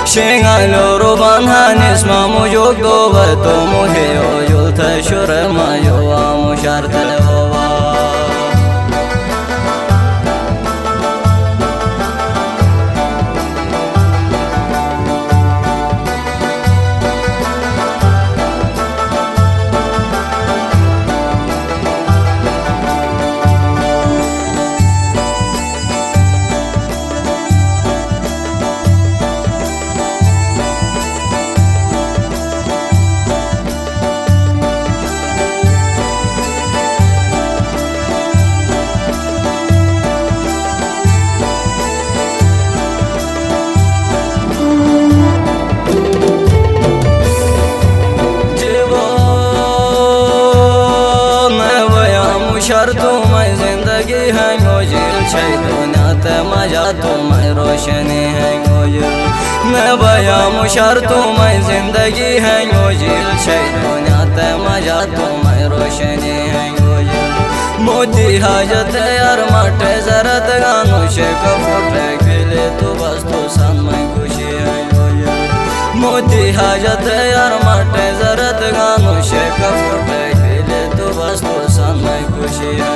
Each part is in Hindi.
شنغالو روبان هانس ما موجود دوبتو مهيو جلت شرما يوا مشارت الهوا तुम्हें जिंदगी है मुझिल दुनिया ते मजा तुम्हें रोशनी है मुझिल मैं बया मुशर तुम्हें जिंदगी है मुझिल दुनिया ते मजा तुम्हें रोशनी है मुझिल मोदी हाजत यार मटे जरत गानू शेख फुटे खिले तो बस तो सन में खुशी है मुझिल मोदी हाजत यार मटे जरत गानू शेख फुटे खिले तो बस तो सन में खुशी है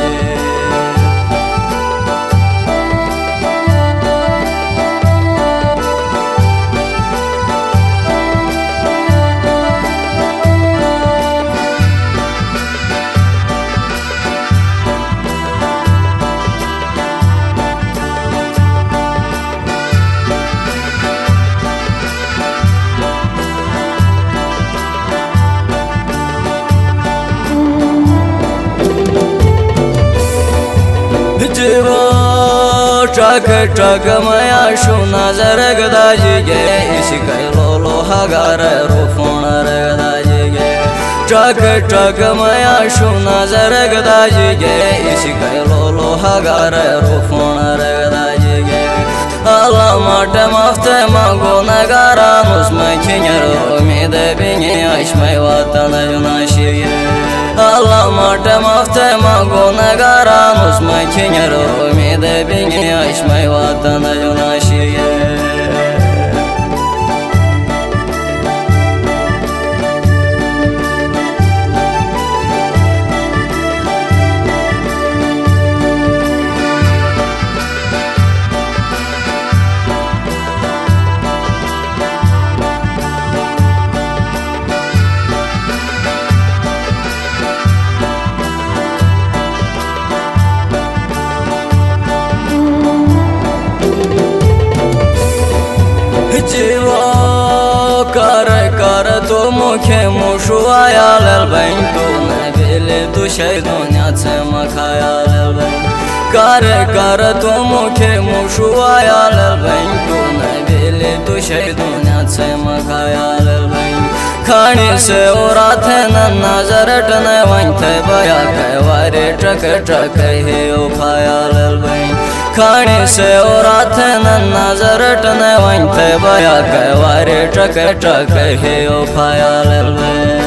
ट्रक ट्रक माया शो नजर गदाजी गे इसी लोलो हगार रोफोन रगदाजी गे ट्रक ट्रक माया शो नजर गदाजी गे इसी लोलो हगार रोफोन रगदाजी गे अल्लाह माटे मफ्ते मांगो नगारा मुस्मे खिंगर उम्मीद बिंगे आशमे वतन जुनाशी Allah marte mafte mago nagara musma kinyaro umide bingi aşmay vatana yunaşiye कर तो मुखे मुशुआया ललबैन तो नबेले तो शैदोन्या से मखाया ललबैन कर तो मुखे मुशुआया ललबैन तो नबेले तो शैदोन्या से मखाया ललबैन खाने से औरा थे नजर टने वंथे बया कहवारे ट्रक ट्रक है उखाया ललबैन खाने से औरा थे नजर टने वंथे बया कहवारे ट्रक ट्रक है उखाया ललबैन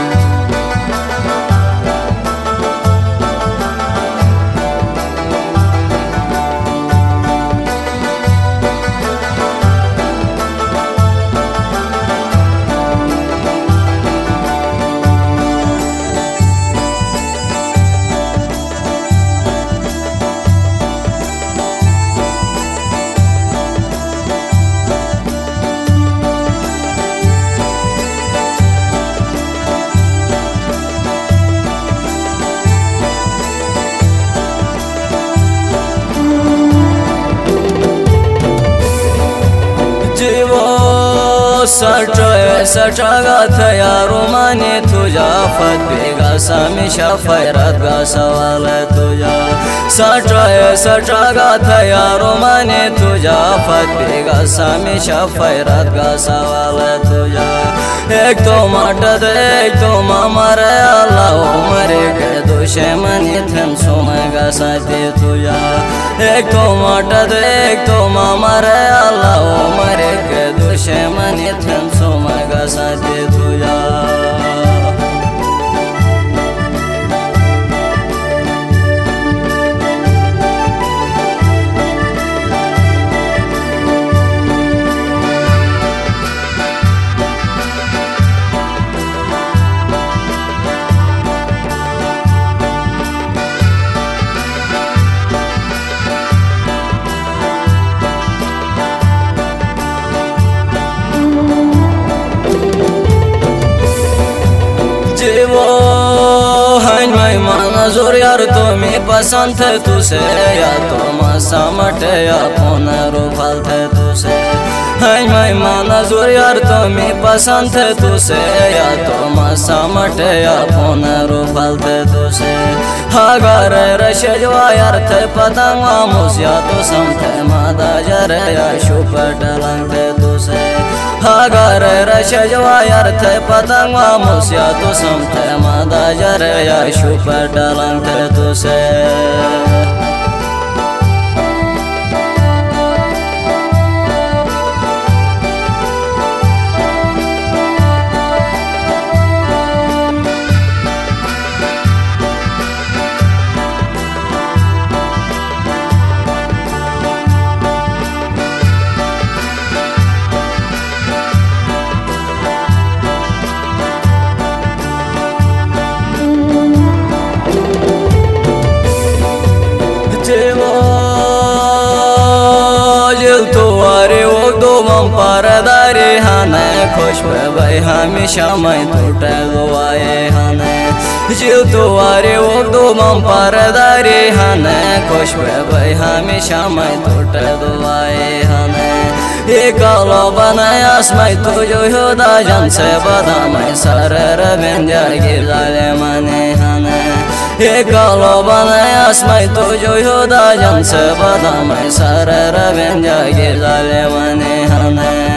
सटागा थया रोमाने तुझा फत बेगा समीशा फैरत गा सवाल तुझा सटागा थया रोमाने तुझा फत बेगा समीशा फैरत गा सवाल तुझा एक तो माटद एक तो मामरे अल्लाह उमरे के दुश्मनी थन सोमगा साथे तुझा एक तो माटद एक तो मामरे अल्लाह उमरे के दुश्मनी थन सोमगा साथे तुझा नजर यार तुम्हें पसंद थे तुसे या तुम समटे या फोन रूफल थे तुसे मैं नजर यार तुम्हें पसंद थे तुसे या तुम समटे या फोन रूफल थे तुसे अगर रशजवा यार थे पतंग मुस या तो समथे मादा जरे या शुपर डलंग थे तुसे अगर रशजवा यार थे पतंग मुस या तो समथे मादा जरे या शुपर डलंग थे तुसे तुम्हारे वो दो मम पारदारे हने खुश भाई हमेशा मैं टूटे दुआए हने जिल तुम्हारे वो दो मम पारदारे हने खुश भाई हमेशा मैं टूटे दुआए हने ये कालो बनायास मैं तुझो होदा जन से बदा मैं सरर बेंजा गिलाले मने हने ये कालो बनायास मैं तुझो होदा जन से बदा मैं सरर बेंजा गिलाले मने हने